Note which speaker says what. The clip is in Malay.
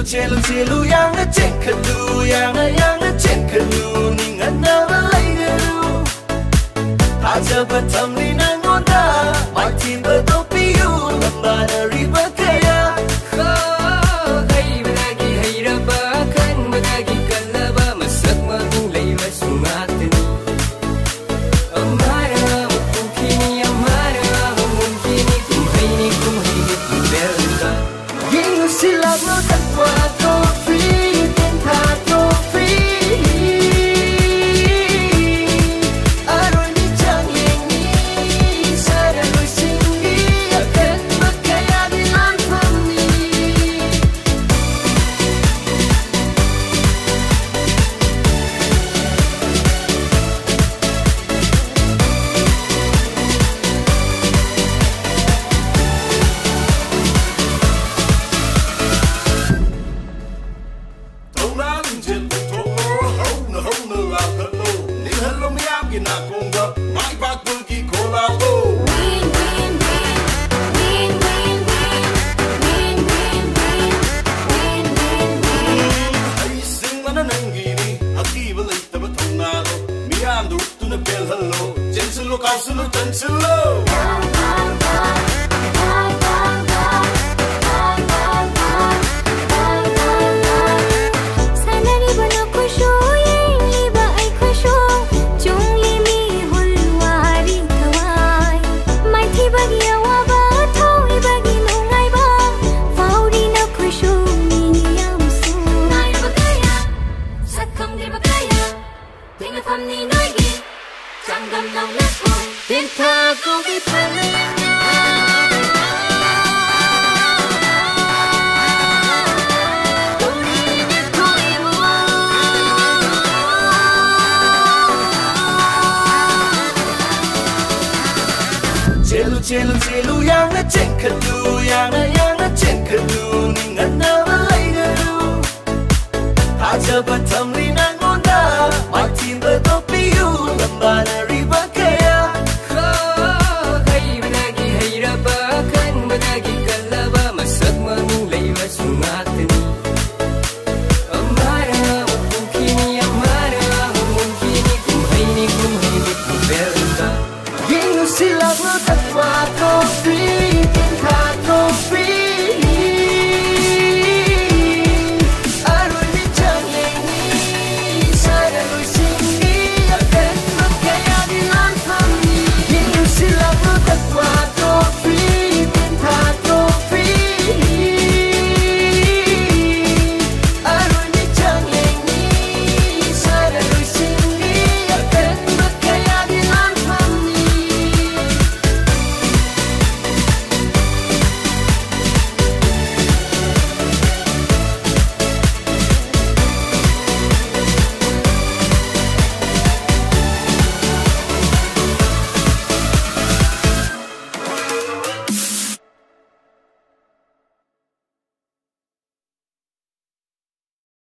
Speaker 1: Celu yang ngecek kedu yang ngecek kedu ningan nama lain aja batam lina ngonda makin bertopiu lembah dari berkaya
Speaker 2: hai beragi hai rabakan beragi kalaba masak mamulai masumatin amara mungkin amara mungkin kumhaini belta
Speaker 1: yang silap takwa Celu yang ngecek kedu yang ngecek kedu ningan nama lain aja batam lina ngonda makin bertopiu lembah dari berkaya
Speaker 2: hai beragi hai rabakan beragi kalaba masak mamulai masumatin amara mungkin kumhaini belta
Speaker 1: yang silap